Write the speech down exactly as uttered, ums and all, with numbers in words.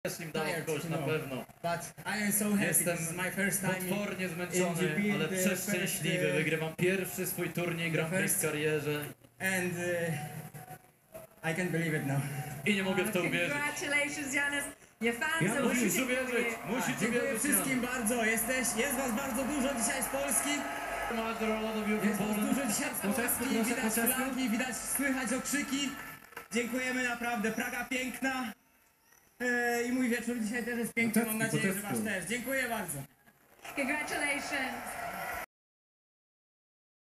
Też im dał coś na No. pewno. But I am so happy. Jestem This is my first time in, potwornie in zmęczony, G P, ale the przeszczęśliwy. first, uh, Wygrywam pierwszy swój turniej Grand Prix w first- karierze and uh, I can't believe it now. i nie mogę w to uwierzyć. Congratulations, Janis. Your fans Ja are musisz rooting for uwierzyć, you. musisz Dziękuję uwierzyć. wszystkim bardzo. Jesteś, jest was bardzo dużo dzisiaj z Polski. Jest was dużo dzisiaj z Polski. Widać flagi, widać, słychać okrzyki. Dziękujemy naprawdę. Praga piękna. E, I mój wieczór dzisiaj też jest piękny. Mam nadzieję, że wasz też. Dziękuję bardzo. Congratulations.